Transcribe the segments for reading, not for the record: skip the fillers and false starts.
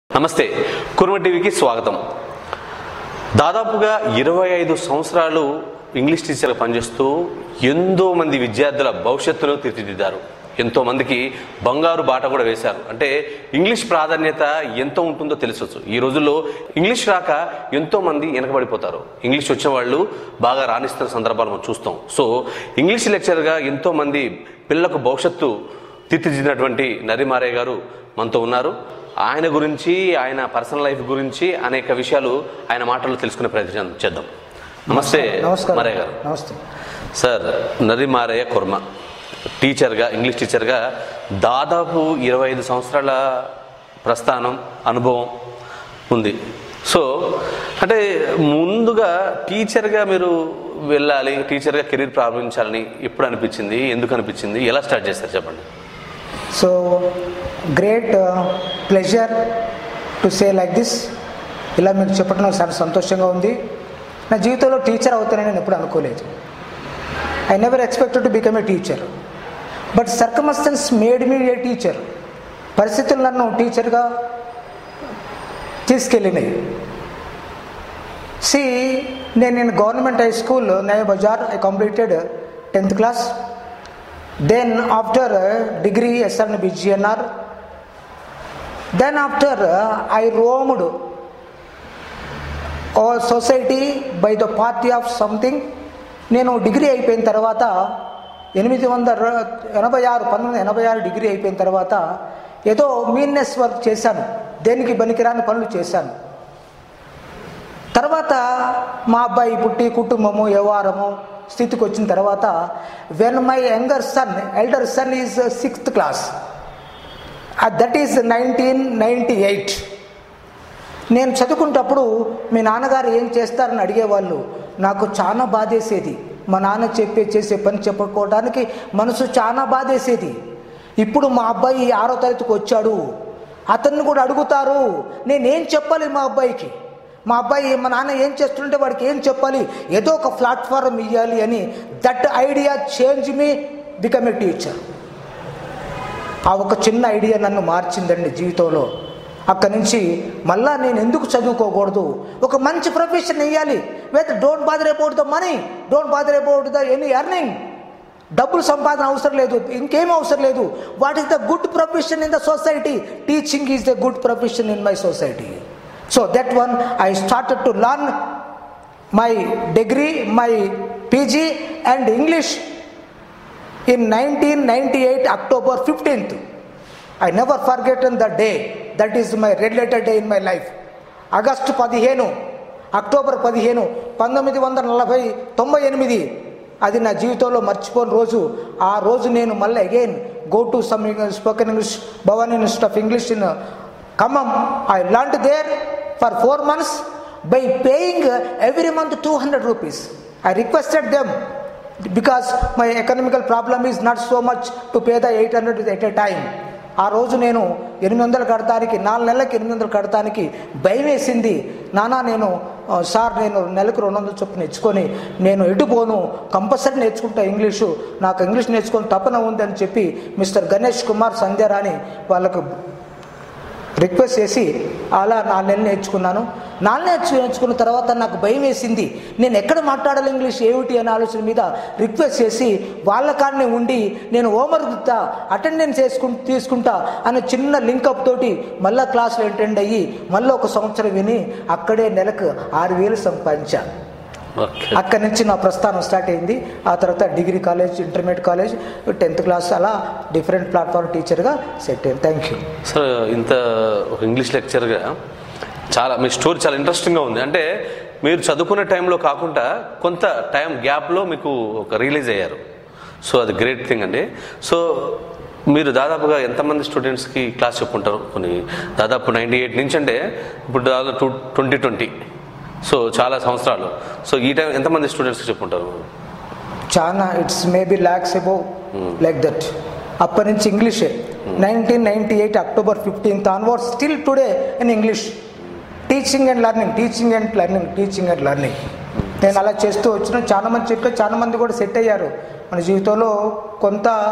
నమస్తే కుర్మ టీవీకి స్వాగతం. దాదాపుగా 25 సంవత్సరాలు ఇంగ్లీష్ టీచర్గా పనిచేస్తూ ఎంతో మంది విద్యార్థుల భవిష్యత్తును తీర్చిదిద్దారు. ఎంతో మందికి బంగారు బాట కూడా వేశారు. అంటే ఇంగ్లీష్ ప్రాధాన్యత ఎంత ఉంటుందో తెలుసొచ్చు. ఈ రోజుల్లో ఇంగ్లీష్ రాక ఎంతో మంది వెనకబడిపోతారు. ఇంగ్లీష్ వచ్చే వాళ్ళు బాగా రాణిస్తున్న సందర్భాలు మనం చూస్తాం. సో ఇంగ్లీష్ లెక్చరర్గా ఎంతో మంది పిల్లలకు భవిష్యత్తు తీర్చిదిద్దినటువంటి నర్రి మారయ్య గారు మనతో ఉన్నారు. ఆయన గురించి, ఆయన పర్సనల్ లైఫ్ గురించి అనేక విషయాలు ఆయన మాటల్లో తెలుసుకునే ప్రయత్నం చేద్దాం. నమస్తే మారయ్య గారు. నమస్తే సార్. నర్రి మారయ్య కుర్మ టీచర్గా, ఇంగ్లీష్ టీచర్గా దాదాపు 25 సంవత్సరాల ప్రస్థానం, అనుభవం ఉంది. సో అంటే ముందుగా టీచర్గా మీరు వెళ్ళాలి, టీచర్గా కెరీర్ ప్రారంభించాలని ఎప్పుడు అనిపించింది, ఎందుకు అనిపించింది, ఎలా స్టార్ట్ చేస్తారు చెప్పండి. So great pleasure to say like this. ఇలా మీకు చెప్పడం నాకు చాలా సంతోషంగా ఉంది. నా జీవితంలో టీచర్ అవుతానని నేను ఎప్పుడు అనుకోలేదు. I never expected to become a teacher, but circumstances made me a teacher. పరిస్థితులు నన్ను టీచర్గా తీసుకెళ్ళినాయి. నేను government high school Naya Bazar I completed 10th class. Then after degree SRN BGNR, then after I roamed our society by the party of something. నేను degree అయిపోయిన తర్వాత 1986 degree అయిపోయిన తర్వాత ఏదో మీన్నెస్ వర్క్ చేశాను, దేనికి పనికిరాని పనులు చేశాను. తర్వాత మా అబ్బాయి పుట్టి కుటుంబము వ్యవహారము స్థితికి వచ్చిన తర్వాత when my elder son is 6th class, that is 1998. నేను చదువుకునేటప్పుడు మీ నాన్నగారు ఏం చేస్తారని అడిగేవాళ్ళు. నాకు చాలా బాధేసేది. మా నాన్న చేసే పని చెప్పుకోవడానికి మనసు చాలా బాధేసేది. ఇప్పుడు మా అబ్బాయి 6వ తరగతికి వచ్చాడు, అతన్ని కూడా అడుగుతారు నేనేం చెప్పాలి మా అబ్బాయికి. మా నాన్న ఏం చేస్తుంటే వాడికి ఏం చెప్పాలి, ఏదో ఒక ప్లాట్ఫారం ఇవ్వాలి అని. That idea change me become a teacher. ఆ ఒక చిన్న ఐడియా నన్ను మార్చిందండి జీవితంలో. అక్కడి నుంచి మళ్ళా నేను ఎందుకు చదువుకోకూడదు, ఒక మంచి ప్రొఫెషన్ ఇవ్వాలి. Don't bother about the money, don't bother about the any earning. డబ్బులు సంపాదన అవసరం లేదు, ఇంకేం అవసరం లేదు. What is the good profession in the society? Teaching is the good profession in my society. So that one I started to learn my degree, my PG and English in 1998 October 15th. I never forgotten the day. That is my red letter day in my life. August 15, October 15, 1998 అది నా జీవితంలో మర్చిపోని రోజు. ఆ రోజు నేను మళ్ళీ again go to some spoken English Bhavani institute of English in Khammam. I learned there for 4 months by paying every month 200 rupees. I requested them because my economical problem is not so much to pay the 800 at a time. ఆ రోజు నేను 800 కడతానికి, 4 నెలలకి 800 కడతానికి భయం వేసింది. నేను నెలకు 200 చొప్పున నేర్చుకొని నేను ఎటుపోను, కంపల్సరీ నేర్చుకుంటా ఇంగ్లీషు, నాకు ఇంగ్లీష్ నేర్చుకొని తపన ఉంది అని చెప్పి మిస్టర్ గణేష్ కుమార్ సంధ్యారాణి వాళ్ళకు రిక్వెస్ట్ చేసి అలా 4 నెలలు నేర్చుకున్నాను. 4 నెలలు నేర్చుకున్న తర్వాత నాకు భయం వేసింది. నేను ఎక్కడ మాట్లాడాలి ఇంగ్లీష్ ఏమిటి అనే ఆలోచన మీద రిక్వెస్ట్ చేసి వాళ్ళ కాడనే ఉండి నేను హోంవర్క్ అటెండెన్స్ తీసుకుంటా అనే చిన్న లింకప్ తోటి మళ్ళీ క్లాసులు అటెండ్ అయ్యి మళ్ళీ 1 సంవత్సరం విని అక్కడే నెలకు 6,000 సంపాదించాను. అక్కడి నుంచి నా ప్రస్థానం స్టార్ట్ అయింది. ఆ తర్వాత degree college, intermediate college, 10th class అలా డిఫరెంట్ ప్లాట్ఫామ్ టీచర్గా సెట్ అయ్యింది. Thank you sir. ఇంత ఒక ఇంగ్లీష్ లెక్చర్గా చాలా మీ స్టోరీ చాలా ఇంట్రెస్టింగ్గా ఉంది. అంటే మీరు చదువుకునే టైంలో కాకుండా కొంత టైం గ్యాప్లో మీకు ఒక రిలీజ్ అయ్యారు. సో అది గ్రేట్ థింగ్ అండి. సో మీరు దాదాపుగా ఎంతమంది స్టూడెంట్స్కి క్లాస్ చెప్పుకుంటారు? కొన్ని దాదాపు 98 నుంచి అంటే ఇప్పుడు దాదాపు 2020. సో చాలా సంవత్సరాలు. సో ఈ టైం ఎంతమంది స్టూడెంట్స్కి చెప్పుకుంటారు? చాలా, it's maybe lakhs above like that. అప్పటి నుంచి ఇంగ్లీషే. 1998 October 15th onwards still today in English. Teaching and learning, teaching and learning, teaching and learning. నేను అలా చేస్తూ వచ్చిన చాలా మంది కూడా సెట్ అయ్యారు. మన జీవితంలో కొంత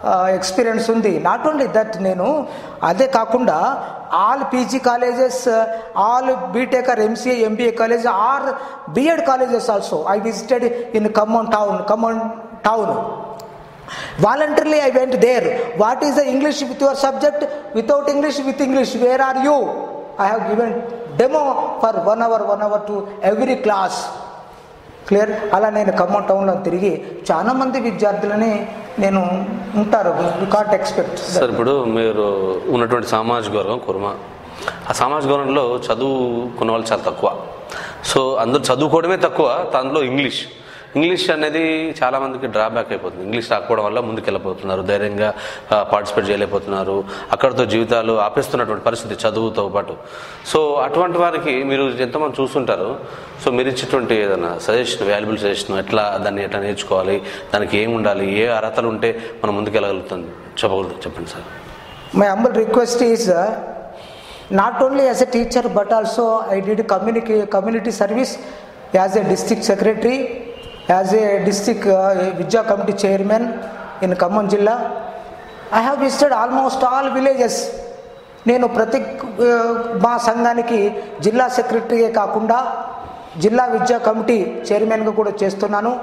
ఎక్స్పీరియన్స్ ఉంది. నాట్ ఓన్లీ దట్, నేను అదే కాకుండా all PG colleges, all BTech or MCA MBA college or BEd colleges also I visited in Khammam town. Voluntarily I went there. What is the English with your subject? Without English, with English. Where are you? I have given demo for 1 hour to every class. Clear. అలా నేను ఖమ్మం టౌన్లో తిరిగి చాలా మంది విద్యార్థులని నేను ఉంటారు. You can't expect. Sir, ఇప్పుడు మీరు ఉన్నటువంటి సామాజిక వర్గం కుర్మ. ఆ సామాజిక వర్గంలో చదువుకున్న వాళ్ళు చాలా తక్కువ. సో అందరూ చదువుకోవడమే తక్కువ, దాంట్లో ఇంగ్లీష్ అనేది చాలామందికి డ్రాబ్యాక్ అయిపోతుంది. ఇంగ్లీష్ రాకపోవడం వల్ల ముందుకెళ్ళిపోతున్నారు, ధైర్యంగా పార్టిసిపేట్ చేయలేకపోతున్నారు, అక్కడితో జీవితాలు ఆపేస్తున్నటువంటి పరిస్థితి చదువుతో పాటు. సో అటువంటి వారికి మీరు ఎంతమంది చూస్తుంటారు, సో మీరు ఇచ్చేటువంటి ఏదైనా సజెషన్, వాల్యుబుల్ సజెషన్, ఎట్లా నేర్చుకోవాలి, దానికి ఏమి ఉండాలి, ఏ అర్హతలు ఉంటే మనం ముందుకెళ్ళగలుగుతుంది చెప్పండి sir. My humble request is not only as a teacher but also I did community service as a district secretary, as a district విద్యా committee chairman in Khammam zilla. I have visited almost all villages. నేను ప్రతి మా సంఘానికి జిల్లా సెక్రటరీయే కాకుండా జిల్లా విద్యా committee చైర్మన్గా కూడా చేస్తున్నాను.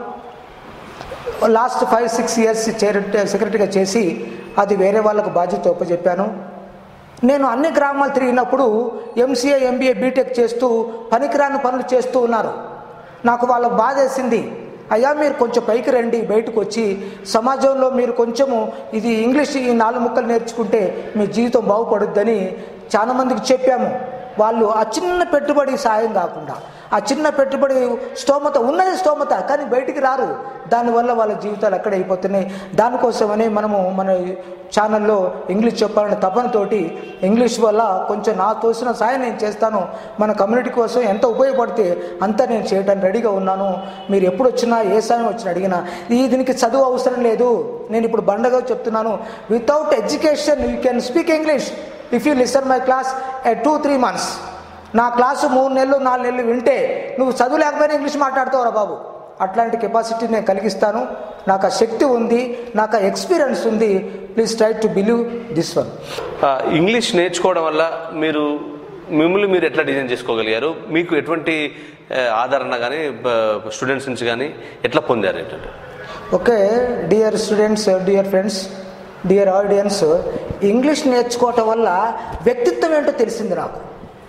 లాస్ట్ 5-6 years సెక్రటరీగా చేసి అది వేరే వాళ్ళకు బాధ్యత ఒప్పచెప్పాను. నేను అన్ని గ్రామాలు తిరిగినప్పుడు ఎంసీఏ ఎంబీఏ బీటెక్ చేస్తూ పనికిరాని పనులు చేస్తూ ఉన్నారు. నాకు వాళ్ళకు బాధ వేసింది. అయ్యా, మీరు కొంచెం పైకి రండి, బయటకు వచ్చి సమాజంలో మీరు కొంచెము ఇది ఇంగ్లీష్ ఈ 4 ముక్కలు నేర్చుకుంటే మీ జీవితం బాగుపడుద్దని చాలామందికి చెప్పాము. వాళ్ళు ఆ చిన్న పెట్టుబడి సాయం కాకుండా, ఆ చిన్న పెట్టుబడి స్తోమత ఉన్నది స్తోమత, కానీ బయటికి రారు. దానివల్ల వాళ్ళ జీవితాలు అక్కడే అయిపోతున్నాయి. దానికోసమని మనము మన ఛానల్లో ఇంగ్లీష్ చెప్పాలనే తపనతోటి ఇంగ్లీష్ వల్ల కొంచెం నా తోసిన సాయం నేను చేస్తాను. మన కమ్యూనిటీ కోసం ఎంత ఉపయోగపడితే అంతా నేను చేయడానికి రెడీగా ఉన్నాను. మీరు ఎప్పుడు వచ్చినా ఏ సాయం వచ్చినా అడిగినా దీనికి చదువు అవసరం లేదు. నేను ఇప్పుడు బండగా చెప్తున్నాను, without education you can speak English if you listen my class 2-3 months. నా క్లాసు 3 నెలలు 4 నెలలు వింటే నువ్వు చదువు లేకపోయినా ఇంగ్లీష్ మాట్లాడుతావురా బాబు. అట్లాంటి కెపాసిటీ నేను కలిగిస్తాను. నాకు ఆ శక్తి ఉంది, నాకు ఆ ఎక్స్పీరియన్స్ ఉంది. Please try to believe this one. English నేర్చుకోవడం వల్ల మిమ్మల్ని మీరు ఎట్లా డిజైన్ చేసుకోగలిగారు? మీకు ఎటువంటి ఆదరణ కానీ స్టూడెంట్స్ నుంచి కానీ ఎట్లా పొందారు? ఏంటంటే okay, dear students, dear friends, dear audience, English నేర్చుకోవటం వల్ల వ్యక్తిత్వం ఏంటో తెలిసింది నాకు.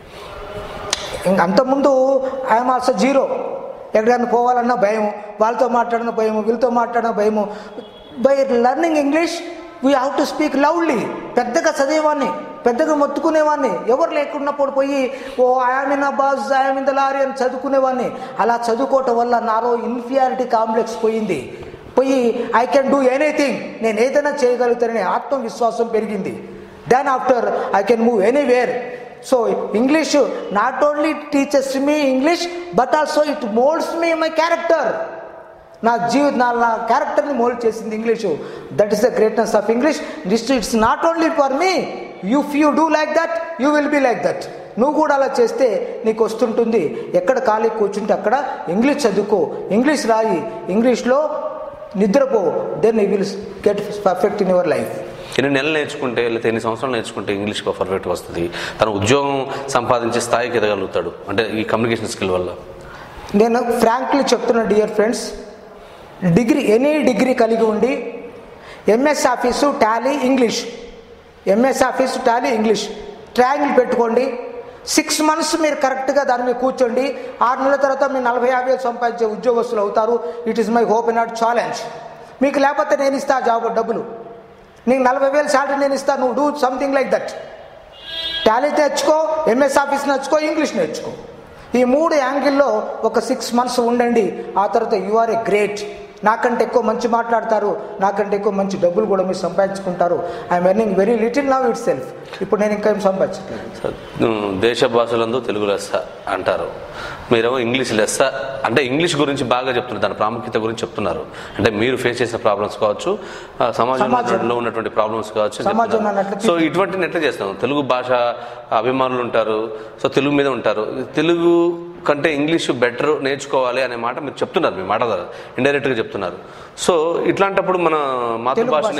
అంతకుముందు ఐఎమ్ ఆల్సో జీరో. ఎక్కడికైనా పోవాలన్నా భయం, వాళ్ళతో మాట్లాడిన భయము, వీళ్ళతో మాట్లాడిన భయము. By learning English we have to speak loudly. పెద్దగా చదివేవాడిని, పెద్దగా మొత్తుకునేవాడిని, ఎవరు లేకున్నప్పుడు పోయి I'm in a bus, I'm in the lorry అని చదువుకునేవాడిని. అలా చదువుకోవటం వల్ల నాలో ఇన్ఫీరియారిటీ కాంప్లెక్స్ పోయి ఐ కెన్ డూ ఎనీథింగ్, నేను ఏదైనా చేయగలుగుతాననే ఆత్మవిశ్వాసం పెరిగింది. Then after I can move anywhere. So English not only teachers me English but also it moulds me my character. నా క్యారెక్టర్ని మోల్డ్ చేసింది English. That is the greatness of English. It's not only for me. If you do like that you will be like that. నువ్వు కూడా అలా చేస్తే నీకు వస్తుంటుంది. ఎక్కడ ఖాళీ కూర్చుంటే అక్కడ ఇంగ్లీష్ చదువుకో, ఇంగ్లీష్ రాయి, ఇంగ్లీష్లో నిద్రపో. Then you will get perfect in your life. ఎన్ని నెలలు నేర్చుకుంటే లేదా ఎన్ని సంవత్సరాలు నేర్చుకుంటే ఇంగ్లీష్ పర్ఫెక్ట్గా వస్తుంది, తన ఉద్యోగం సంపాదించే స్థాయికి ఎదగలుగుతాడు అంటే ఈ కమ్యూనికేషన్ స్కిల్ వల్ల? నేను ఫ్రాంక్లీ చెప్తున్నా డియర్ ఫ్రెండ్స్, ఎనీ డిగ్రీ కలిగి ఉండి MS office Tally English, MS office Tally English triangle పెట్టుకోండి. 6 months మీరు కరెక్ట్గా దాని మీద కూర్చోండి. 6 నెలల తర్వాత మీరు 40-50 వేలు సంపాదించే ఉద్యోగస్తులు అవుతారు. It is my hope and not challenge. మీకు లేకపోతే నేను ఇస్తా జాబ్ డబ్బులు, నీకు 40,000 శాలరీ నేను ఇస్తాను. నువ్వు do something like that. Tally నేర్చుకో, ఎంఎస్ ఆఫీస్ నేర్చుకో, ఇంగ్లీష్ నేర్చుకో. ఈ 3 యాంగిల్లో ఒక 6 months ఉండండి. ఆ తర్వాత యు ఆర్ ఏ గ్రేట్. నాకంటే ఎక్కువ మంచి మాట్లాడతారు, నాకంటే ఎక్కువ మంచి డబ్బులు కూడా మీరు సంపాదించుకుంటారు. I'm earning very little now itself. ఇప్పుడు నేను ఇంకా ఏం సంపాదించట్లేదు. దేశ భాషలందు తెలుగు లెస్స అంటారు, మీరేమో ఇంగ్లీష్ లెస్స అంటే ఇంగ్లీష్ గురించి బాగా చెప్తున్నారు, దాని ప్రాముఖ్యత గురించి చెప్తున్నారు. అంటే మీరు ఫేస్ చేసిన ప్రాబ్లమ్స్ కావచ్చు, సమాజంలో ఉన్నటువంటి ప్రాబ్లమ్స్ కావచ్చు. సో ఇటువంటిని ఎట్లా చేస్తాం? తెలుగు భాష అభిమానులు ఉంటారు, సో తెలుగు మీద ఉంటారు. తెలుగు కంటే ఇంగ్లీషు బెటర్ నేర్చుకోవాలి అనే మాట మీరు చెప్తున్నారు, మీ మాట ఇండైరెక్ట్గా చెప్తున్నారు. సో ఇట్లాంటప్పుడు మన మాతృభాషని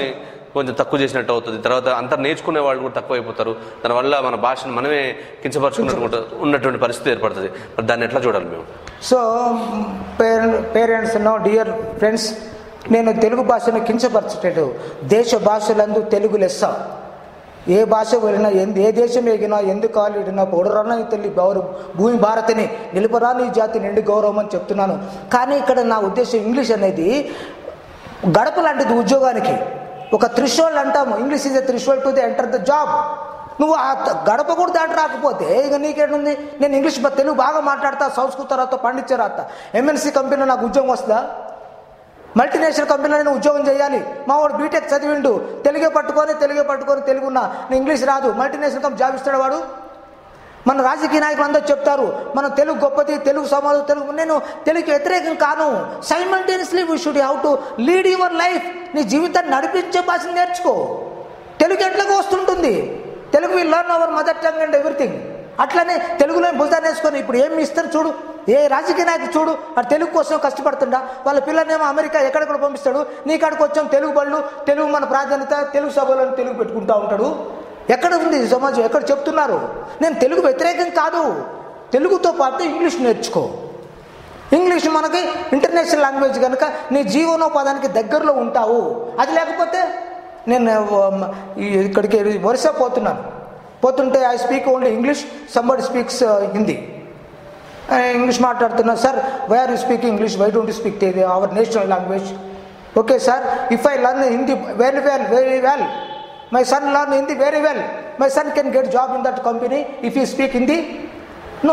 కొంచెం తక్కువ చేసినట్టు అవుతుంది. తర్వాత అంతా నేర్చుకునే వాళ్ళు కూడా తక్కువ అయిపోతారు. దానివల్ల మన భాషను మనమే కించపరుచుకున్నట్టు ఉన్నటువంటి పరిస్థితి ఏర్పడుతుంది. మరి దాన్ని ఎట్లా చూడాలి మేము? సో పేరెంట్స్ డియర్ ఫ్రెండ్స్, నేను తెలుగు భాషను కించపరచలేదు. దేశ భాషలందు తెలుగు లెస్స. ఏ భాష వెళ్ళినా ఏ దేశం ఎగినా ఎందుకు కాలిడినా పొడరానా తల్లి భూమి భారతిని నిలుపరా నీ జాతి నిండి గౌరవం అని చెప్తున్నాను. కానీ ఇక్కడ నా ఉద్దేశం ఇంగ్లీష్ అనేది గడప లాంటిది ఉద్యోగానికి. ఒక త్రిశూల్ అంటాము, English is a trishul to the enter the job. నువ్వు ఆ గడప కూడా దాటి రాకపోతే ఇక నీకేంటుంది? నేను ఇంగ్లీష్ తెలుగు బాగా మాట్లాడతా, సంస్కృత రాత, పాండిత్య రాత, ఎంఎన్సీ కంపెనీలో నాకు ఉద్యోగం వస్తుందా? మల్టీనేషనల్ కంపెనీలో నేను ఉద్యోగం చేయాలి. మా వాడు బీటెక్ చదివిండు, తెలుగే పట్టుకొని తెలుగున్నా, నేను ఇంగ్లీష్ రాదు, మల్టీనేషనల్ కంపెనీ జాబ్ ఇస్తాడు వాడు? మన రాజకీయ నాయకులు అందరూ చెప్తారు మన తెలుగు గొప్పది, తెలుగు సమాజం, తెలుగు. నేను తెలుగుకి వ్యతిరేకం కాను. Simultaneously we should have to lead your life. నీ జీవితాన్ని నడిపించే భాషను నేర్చుకో. తెలుగు ఎట్లాగో వస్తుంటుంది. Telugu will learn our mother tongue and everything. అట్లనే తెలుగులో భుజాన్ని వేసుకొని ఇప్పుడు ఏమి ఇస్తారు చూడు. ఏ రాజకీయ నాయకుడు చూడు, ఆ తెలుగు కోసం కష్టపడుతుండా, వాళ్ళ పిల్లల్నేమో అమెరికా ఎక్కడెక్కడ పంపిస్తాడు. నీ కాడికి వచ్చాం తెలుగు బళ్ళు, తెలుగు మన ప్రాధాన్యత, తెలుగు సభలను తెలుగు పెట్టుకుంటూ ఉంటాడు. ఎక్కడ ఉంది సమాజం? ఎక్కడ చెప్తున్నారు? నేను తెలుగు వ్యతిరేకం కాదు. తెలుగుతో పాటు ఇంగ్లీష్ నేర్చుకో. ఇంగ్లీష్ మనకి ఇంటర్నేషనల్ లాంగ్వేజ్ కనుక నీ జీవనోపాధానికి దగ్గరలో ఉంటావు. అది లేకపోతే నేను ఇక్కడికి ఒరిస్సా పోతుంటే I speak only English, somebody speaks Hindi. English మాట్లాడుతున్నా, sir why are you speaking English, why don't you speak our national language? Okay sir, if I learn Hindi very well, my son learn Hindi very well, my son can get job in that company if he speak Hindi. No,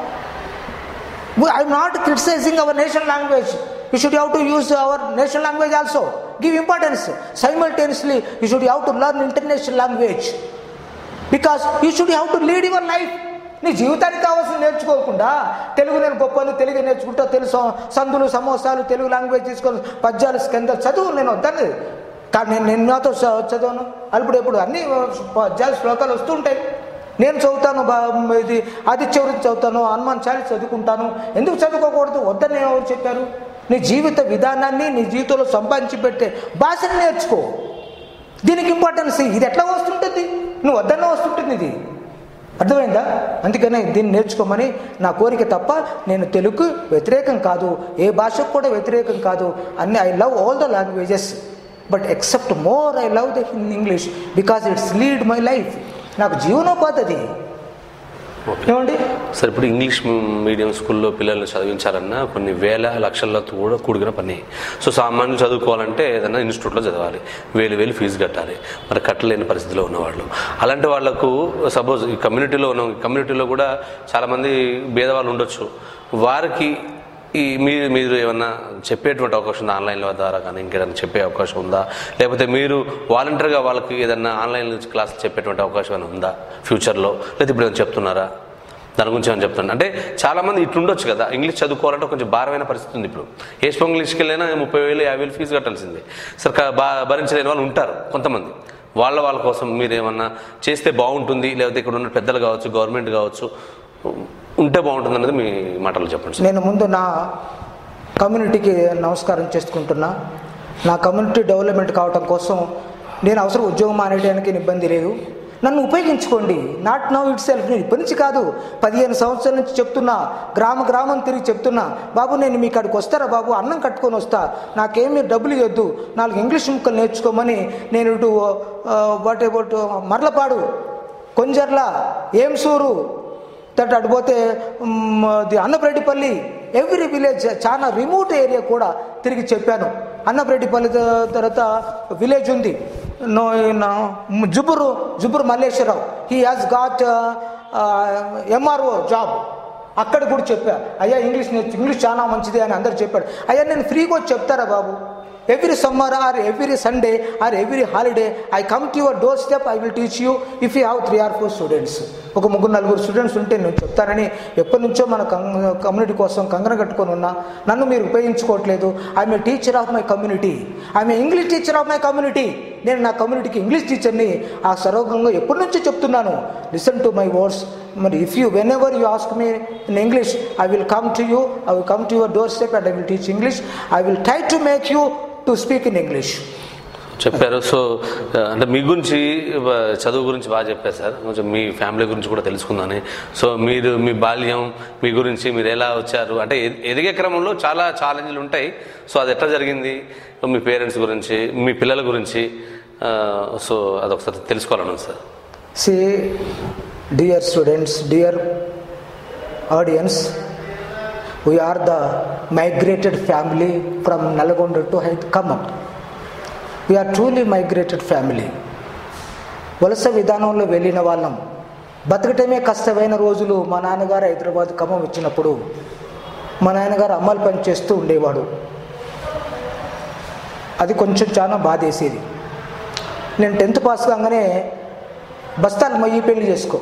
I am not criticizing our national language. You should have to use our national language also, give importance. Simultaneously you should have to learn international language, because you should have to lead your life. నీ జీవితానికి కావాల్సిన నేర్చుకోకుండా తెలుగు నేను గొప్పను, తెలుగు నేర్చుకుంటా, తెలుగు సందులు సమోసాలు, Telugu language తీసుకొని పద్యాలు స్కందాలు చదువు నేను వద్దని. కానీ నేను నాతో చదవను, అప్పుడు అన్ని పద్యాలు శ్లోకాలు వస్తూ ఉంటాయి. నేను చదువుతాను, ఇది ఆదిత్య వృత్తి చదువుతాను, హనుమాన్ చాలీసా చదువుకుంటాను. ఎందుకు చదువుకోకూడదు? వద్దని ఎవరు చెప్పారు? నీ జీవిత విధానాన్ని నీ జీవితంలో సంపాదించి పెట్టే భాషను నేర్చుకో. దీనికి ఇంపార్టెన్స్. ఇది ఎట్లా వస్తుంటుంది? నువ్వు వద్దన్నా వస్తుంటుంది. ఇది అర్థమైందా? అందుకనే దీన్ని నేర్చుకోమని నా కోరిక తప్ప నేను తెలుగు వ్యతిరేకం కాదు, ఏ భాషకు కూడా వ్యతిరేకం కాదు. అన్ని I love all the languages, but except more I love the English because it's lead my life. నాకు జీవనోపాధి అది. ఏమండి సార్, ఇప్పుడు ఇంగ్లీష్ మీడియం స్కూల్లో పిల్లల్ని చదివించాలన్నా కొన్ని వేల లక్షలతో కూడా కూడుకున్న పని. సో సామాన్యులు చదువుకోవాలంటే ఏదైనా ఇన్స్టిట్యూట్లో చదవాలి, వేలు ఫీజు కట్టాలి. మరి కట్టలేని పరిస్థితిలో ఉన్నవాళ్ళు, అలాంటి వాళ్ళకు సపోజ్ ఈ కమ్యూనిటీలో కూడా చాలామంది భేదవాళ్ళు ఉండొచ్చు. వారికి మీరు ఏమన్నా చెప్పేటువంటి అవకాశం ఉందా? ఆన్లైన్ల ద్వారా కానీ ఇంకేదైనా చెప్పే అవకాశం ఉందా? లేకపోతే మీరు వాలంటీర్గా వాళ్ళకి ఏదన్నా ఆన్లైన్ నుంచి క్లాసులు చెప్పేటువంటి అవకాశం ఏమైనా ఉందా ఫ్యూచర్లో? లేదా ఇప్పుడు ఏమైనా చెప్తున్నారా? దాని గురించి ఏమైనా చెప్తున్నాను. అంటే చాలామంది ఇట్లుండొచ్చు కదా, ఇంగ్లీష్ చదువుకోవాలంటే కొంచెం భారమైన పరిస్థితి ఉంది. ఇప్పుడు ఏస్పో ఇంగ్లీష్కి వెళ్ళినా 30,000 50,000 ఫీజు కట్టాల్సిందే. సరే, భరించలేని వాళ్ళు ఉంటారు కొంతమంది. వాళ్ళ కోసం మీరు ఏమన్నా చేస్తే బాగుంటుంది, లేకపోతే ఇక్కడ ఉన్న పెద్దలు కావచ్చు, గవర్నమెంట్ కావచ్చు, ఉంటే బాగుంటుంది అనేది మీ మాటలు చెప్పండి. నేను ముందు నా కమ్యూనిటీకి నమస్కారం చేసుకుంటున్నా. నా కమ్యూనిటీ డెవలప్మెంట్ కావడం కోసం నేను అవసరం ఉద్యోగం మానేయడానికి ఇబ్బంది లేదు. నన్ను ఉపయోగించుకోండి. Not now itself. నేను ఇప్పటి నుంచి కాదు, 15 సంవత్సరాల నుంచి చెప్తున్నా, గ్రామం తిరిగి చెప్తున్నా, బాబు నేను మీ కాడికి వస్తారా బాబు, అన్నం కట్టుకొని వస్తా, నాకేమీ డబ్బులు ఇవ్వద్దు, 4 ఇంగ్లీష్ ముక్కలు నేర్చుకోమని. నేను ఇటు వాట్ అబౌట్ మర్లపాడు, కొంజర్ల, ఏంసూరు, అటు పోతే అన్నప్రెడ్డిపల్లి, ఎవ్రీ విలేజ్, చాలా రిమోట్ ఏరియా కూడా తిరిగి చెప్పాను. అన్నప్రెడ్డిపల్లి తర్వాత విలేజ్ ఉంది, Juburu Malleswararao, he has got MRO job. అక్కడ కూడా చెప్పా, అయ్యా ఇంగ్లీష్ చాలా మంచిది అని అందరు చెప్పాడు. అయ్యా నేను ఫ్రీగా వచ్చి చెప్తారా బాబు, every summer or every Sunday or every holiday I come to your doorstep, I will teach you if you have 3 or 4 students. ఒక 3-4 స్టూడెంట్స్ ఉంటే నేను చెప్తానని ఎప్పటి నుంచో మన కమ్యూనిటీ కోసం కంగన కట్టుకొని ఉన్నా. నన్ను మీరు ఉపయోగించుకోవట్లేదు. I'm a teacher of my community, I'm a English teacher of my community. నేను నా కమ్యూనిటీకి ఇంగ్లీష్ టీచర్ని ఆ సర్వగంగా ఎప్పటి నుంచో చెప్తున్నాను. Listen to my words. మరి if you whenever you ask me in English, I will come to you, I will come to your doorstep and I will teach English. I will try to make you to speak in English. చెప్పారు. So అంటే మీ గురించి చదువు గురించి బాగా చెప్పారు sir. కొంచెం మీ family గురించి కూడా తెలుసుకుందని. సో మీరు మీ బాల్యం, మీ గురించి మీరు ఎలా వచ్చారు, అంటే ఎదిగే క్రమంలో చాలా ఛాలెంజ్లు ఉంటాయి. సో అది ఎట్లా జరిగింది, మీ పేరెంట్స్ గురించి, మీ పిల్లల గురించి, సో అదొకసారి తెలుసుకోవాలను sir. See, dear students, dear audience, we are the migrated family from Nalgonda to Khammam. We are truly migrated family. వలస విధానంలో వెళ్ళిన వాళ్ళం. బతకటమే కష్టమైన రోజులు. మా నాన్నగారు హైదరాబాద్ ఖమ్మం వచ్చినప్పుడు మా నాన్నగారు అమ్మాయిలు పని చేస్తూ ఉండేవాడు. అది కొంచెం చాలా బాధేసేది. నేను 10th పాస్ కాగానే బస్తాలు మొయ్యి పెళ్లి చేసుకో,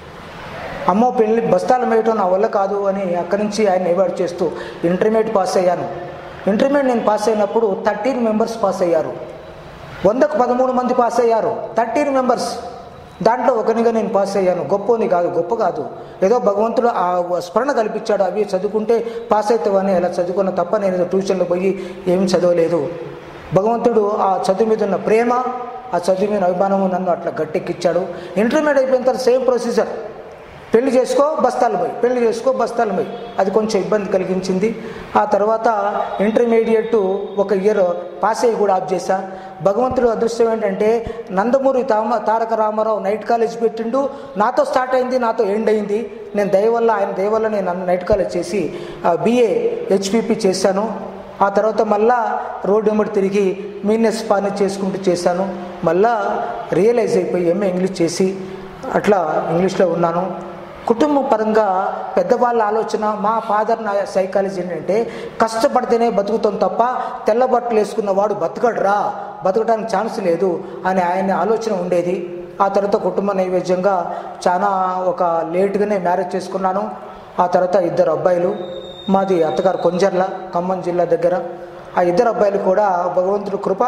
అమ్మో పెళ్లి బస్తాలు మేయటం నా వల్ల కాదు అని అక్కడి నుంచి ఆయన అవాయిడ్ చేస్తూ ఇంటర్మీడియట్ పాస్ అయ్యాను. ఇంటర్మీడియట్ నేను పాస్ అయినప్పుడు 13 మెంబర్స్ పాస్ అయ్యారు. 100కు 13 మంది పాస్ అయ్యారు. 13 మెంబర్స్, దాంట్లో ఒకనిగా నేను పాస్ అయ్యాను. గొప్పని కాదు, గొప్ప కాదు, ఏదో భగవంతుడు ఆ స్మరణ కల్పించాడు. అవి చదువుకుంటే పాస్ అవుతావని అలా చదువుకున్న తప్ప నేను ఏదో ట్యూషన్లో పోయి ఏమి చదవలేదు. భగవంతుడు ఆ చదువు మీద ఉన్న ప్రేమ, ఆ చదువు మీద అభిమానము నన్ను అట్లా గట్టెక్కిచ్చాడు. ఇంటర్మీడియట్ అయిపోయిన తర్వాత సేమ్ ప్రొసీజర్, పెళ్లి చేసుకో బస్తాలు పోయి, పెళ్లి చేసుకో బస్తాలు పోయి. అది కొంచెం ఇబ్బంది కలిగించింది. ఆ తర్వాత ఇంటర్మీడియట్ 1 ఇయర్ పాస్ అయ్యి కూడా ఆఫ్ చేశా. భగవంతుడు అదృష్టం ఏంటంటే నందమూరి తారక రామారావు నైట్ కాలేజ్ పెట్టిండు. నాతో స్టార్ట్ అయింది, నాతో ఎండ్ అయింది. నేను దయవల్ల, ఆయన దయవల్ల నేను నైట్ కాలేజ్ చేసి BA HPP చేశాను. ఆ తర్వాత మళ్ళా రోడ్డు వెంబడి తిరిగి మీనెస్ పని చేసుకుంటూ చేశాను. మళ్ళా రియలైజ్ అయిపోయి MA ఇంగ్లీష్ చేసి అట్లా ఇంగ్లీష్లో ఉన్నాను. కుటుంబ పరంగా పెద్దవాళ్ళ ఆలోచన, మా ఫాదర్ నా సైకాలజీ ఏంటంటే కష్టపడితేనే బతుకుతాం తప్ప తెల్ల బట్టలు వేసుకున్న వాడు బతకడరా, బతకడానికి ఛాన్స్ లేదు అని ఆయన ఆలోచన ఉండేది. ఆ తర్వాత కుటుంబ నైవేద్యంగా చాలా ఒక లేట్గానే మ్యారేజ్ చేసుకున్నాను. ఆ తర్వాత 2 అబ్బాయిలు. మాది అత్తగారు కొంజర్ల, ఖమ్మం జిల్లా దగ్గర. ఆ 2 అబ్బాయిలు కూడా భగవంతుడి కృప,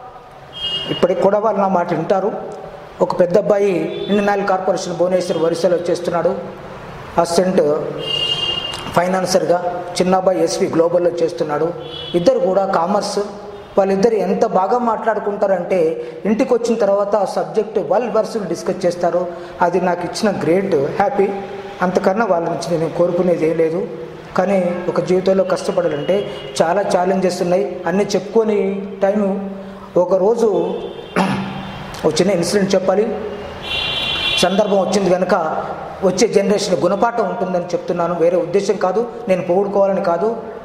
ఇప్పటికి కూడా వాళ్ళు నా మాట వింటారు. ఒక పెద్ద అబ్బాయి ఇండియన్ ఆయిల్ కార్పొరేషన్ భువనేశ్వర్ వరిసలో చేస్తున్నాడు అసిస్టెంట్ ఫైనాన్సర్గా. చిన్న అబ్బాయి SV గ్లోబల్లో చేస్తున్నాడు. 2 కూడా కామర్స్. వాళ్ళిద్దరు ఎంత బాగా మాట్లాడుకుంటారంటే ఇంటికి వచ్చిన తర్వాత సబ్జెక్ట్ వర్సులు డిస్కస్ చేస్తారు. అది నాకు ఇచ్చిన గ్రేట్ హ్యాపీ. అంతకన్నా వాళ్ళ నుంచి నేను కోరుకునేది ఏం లేదు. కానీ ఒక జీవితంలో కష్టపడాలంటే చాలా ఛాలెంజెస్ ఉన్నాయి. అన్నీ చెప్పుకొని టైము. ఒకరోజు ఒక చిన్న ఇన్సిడెంట్ చెప్పాలి. సందర్భం వచ్చింది కనుక వచ్చే జనరేషన్ గుణపాఠం ఉంటుందని చెప్తున్నాను, వేరే ఉద్దేశం కాదు, నేను పొగుడుకోవాలని కాదు.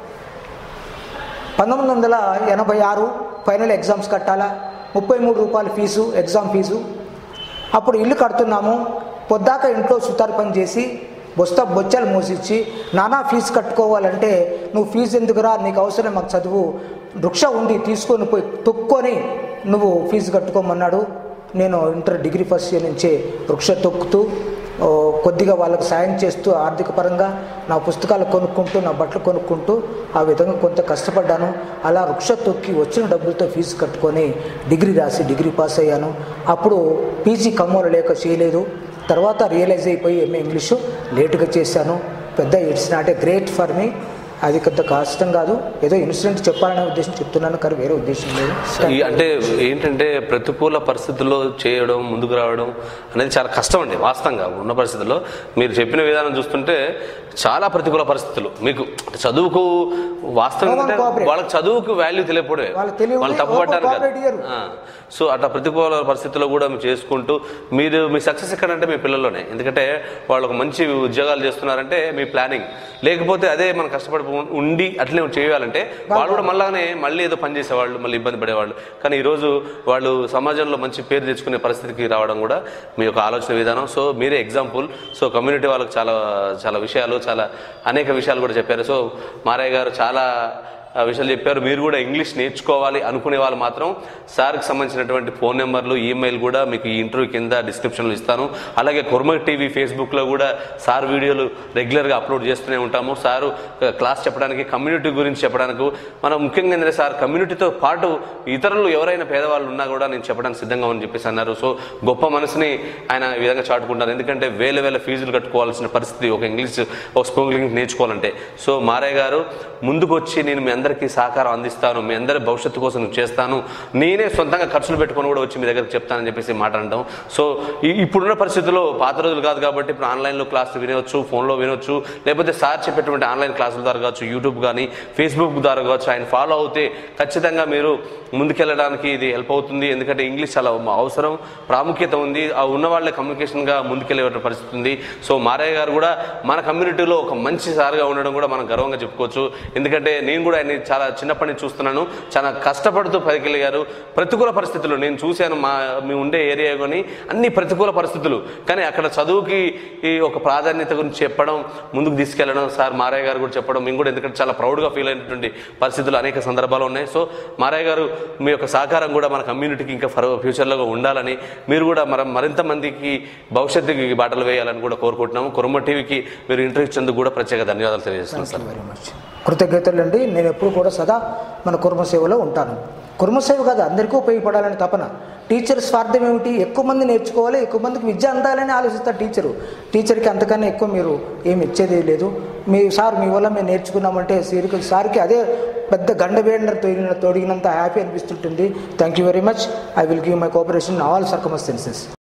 1986 ఫైనల్ ఎగ్జామ్స్ కట్టాలా, 33 రూపాయల ఫీజు, ఎగ్జామ్ ఫీజు. అప్పుడు ఇల్లు కడుతున్నాము. పొద్దాక ఇంట్లో సుతారు పని చేసి బొచ్చాలు మోసిచ్చి నానా ఫీజు కట్టుకోవాలంటే నువ్వు ఫీజు ఎందుకురా, నీకు అవసరం, మాకు చదువు, వృక్ష ఉంది తీసుకొని పోయి తొక్కొని నువ్వు ఫీజు కట్టుకోమన్నాడు. నేను డిగ్రీ ఫస్ట్ ఇయర్ నుంచే వృక్ష తొక్కుతూ కొద్దిగా వాళ్ళకు సాయం చేస్తూ ఆర్థిక పరంగా నా పుస్తకాలు కొనుక్కుంటూ, నా బట్టలు కొనుక్కుంటూ ఆ విధంగా కొంత కష్టపడ్డాను. అలా వృక్ష తొక్కి వచ్చిన డబ్బులతో ఫీజు కట్టుకొని డిగ్రీ రాసి డిగ్రీ పాస్ అయ్యాను. అప్పుడు PG ఖమ్మంలో లేక చేయలేదు. తర్వాత రియలైజ్ అయిపోయి MA ఇంగ్లీషు లేటుగా చేశాను. పెద్ద it's not a great for me. అది కొంత కష్టం కాదు, ఏదో ఇన్సిడెంట్ చెప్పాలనే ఉద్దేశం చెప్తున్నాను, కానీ వేరే ఉద్దేశం లేదు. అంటే ఏంటంటే ప్రతికూల పరిస్థితుల్లో చేయడం, ముందుకు రావడం అనేది చాలా కష్టం అండి. వాస్తవంగా ఉన్న పరిస్థితుల్లో మీరు చెప్పిన విధానం చూస్తుంటే చాలా ప్రతికూల పరిస్థితులు. మీకు చదువుకు వాస్తవంగా వాళ్ళకి చదువుకు వాల్యూ తెలియకపోవడే, వాళ్ళు తప్పుపడ్డారు కదా. సో అట్లా ప్రతికూల పరిస్థితుల్లో కూడా మీరు చేసుకుంటూ మీరు మీ సక్సెస్ ఎక్కడంటే మీ పిల్లల్లోనే. ఎందుకంటే వాళ్ళు ఒక మంచి ఉద్యోగాలు చేస్తున్నారంటే మీ ప్లానింగ్, లేకపోతే అదే మనం కష్టపడి ఉండి అట్లే చేయాలంటే వాళ్ళు కూడా మళ్ళీ ఏదో పని చేసేవాళ్ళు, మళ్ళీ ఇబ్బంది పడేవాళ్ళు. కానీ ఈరోజు వాళ్ళు సమాజంలో మంచి పేరు తెచ్చుకునే పరిస్థితికి రావడం కూడా మీ యొక్క ఆలోచన విధానం. సో మీరే ఎగ్జాంపుల్. సో కమ్యూనిటీ వాళ్ళకి చాలా చాలా విషయాలు, చాలా అనేక విషయాలు కూడా చెప్పారు. సో మారయ్య గారు చాలా విషయాలు చెప్పారు. మీరు కూడా ఇంగ్లీష్ నేర్చుకోవాలి అనుకునే వాళ్ళు మాత్రం సార్కి సంబంధించినటువంటి ఫోన్ నెంబర్లు, ఈమెయిల్ కూడా మీకు ఈ ఇంటర్వ్యూ కింద డిస్క్రిప్షన్లో ఇస్తాను. అలాగే కుర్మక్ టీవీ ఫేస్బుక్లో కూడా సార్ వీడియోలు రెగ్యులర్గా అప్లోడ్ చేస్తూనే ఉంటాము. సారు క్లాస్ చెప్పడానికి, కమ్యూనిటీ గురించి చెప్పడానికి, మనం ముఖ్యంగా ఏంటంటే సార్ కమ్యూనిటీతో పాటు ఇతరులు ఎవరైనా పేదవాళ్ళు ఉన్నా కూడా నేను చెప్పడానికి సిద్ధంగా అని చెప్పేసి అన్నారు. సో గొప్ప మనసుని ఆయన ఈ విధంగా చాటుకుంటారు. ఎందుకంటే వేల ఫీజులు కట్టుకోవాల్సిన పరిస్థితి ఒక ఇంగ్లీష్, ఒక స్పోకెన్ ఇంగ్లీష్ నేర్చుకోవాలంటే. సో మారయ్య గారు ముందుకు వచ్చి నేను మీ అందరికీ సహకారం అందిస్తాను, మీ అందరి భవిష్యత్తు కోసం నేను చేస్తాను, నేనే సొంతంగా ఖర్చులు పెట్టుకొని కూడా వచ్చి మీ దగ్గరికి చెప్తానని చెప్పేసి మాట్లాడటం. సో ఇప్పుడున్న పరిస్థితుల్లో పాత రోజులు కాదు కాబట్టి ఇప్పుడు ఆన్లైన్లో క్లాసులు వినవచ్చు, ఫోన్లో వినవచ్చు, లేకపోతే సార్ చెప్పేటువంటి ఆన్లైన్ క్లాసుల ద్వారా కావచ్చు, యూట్యూబ్ కానీ ఫేస్బుక్ ద్వారా కావచ్చు, ఆయన ఫాలో అవుతే ఖచ్చితంగా మీరు ముందుకెళ్ళడానికి ఇది హెల్ప్ అవుతుంది. ఎందుకంటే ఇంగ్లీష్ చాలా అవసరం, ప్రాముఖ్యత ఉంది. ఆ ఉన్న వాళ్ళే కమ్యూనికేషన్గా ముందుకెళ్ళే పరిస్థితి ఉంది. సో మారయ్య గారు కూడా మన కమ్యూనిటీలో ఒక మంచి సార్గా ఉండడం కూడా మనం గర్వంగా చెప్పుకోవచ్చు. ఎందుకంటే నేను కూడా ఆయన చాలా చిన్నప్పటి నుంచి చూస్తున్నాను, చాలా కష్టపడుతూ పైకెళ్ళగారు. ప్రతికూల పరిస్థితులు నేను చూశాను, మేము ఉండే ఏరియా కానీ అన్ని ప్రతికూల పరిస్థితులు, కానీ అక్కడ చదువుకి ఒక ప్రాధాన్యత గురించి చెప్పడం, ముందుకు తీసుకెళ్లడం సార్ మారయ్య గారు కూడా చెప్పడం, మేము కూడా ఎందుకంటే చాలా ప్రౌడ్గా ఫీల్ అయినటువంటి పరిస్థితులు అనేక సందర్భాలు ఉన్నాయి. సో మారయ్య గారు మీ యొక్క సహకారం కూడా మన కమ్యూనిటీకి ఇంకా ఫ్యూచర్లో ఉండాలని, మీరు కూడా మరింత మందికి భవిష్యత్తుకి బాటలు వేయాలని కూడా కోరుకుంటున్నాము. కుర్మ టీవీకి మీరు ఇంటర్వ్యూ ఇచ్చేందుకు కూడా ప్రత్యేక ధన్యవాదాలు తెలియజేస్తున్నాను సార్. వెరీ మచ్ కృతజ్ఞతలు అండి. నేను ఎప్పుడు కూడా సదా మన కుర్మ సేవలో ఉంటాను. కుర్మ సేవ కాదు, అందరికీ ఉపయోగపడాలని తపన. టీచర్ స్వార్థం ఏమిటి? ఎక్కువ మంది నేర్చుకోవాలి, ఎక్కువ మందికి విద్య అందాలని ఆలోచిస్తారు టీచర్కి. అంతకన్నా ఎక్కువ మీరు ఏమి ఇచ్చేది లేదు. మీ వల్ల మేము నేర్చుకున్నామంటే సార్కి అదే పెద్ద గండ వేడిన తోడిగినంత హ్యాపీ అనిపిస్తుంటుంది. Thank you very much. I will give my cooperation in all circumstances.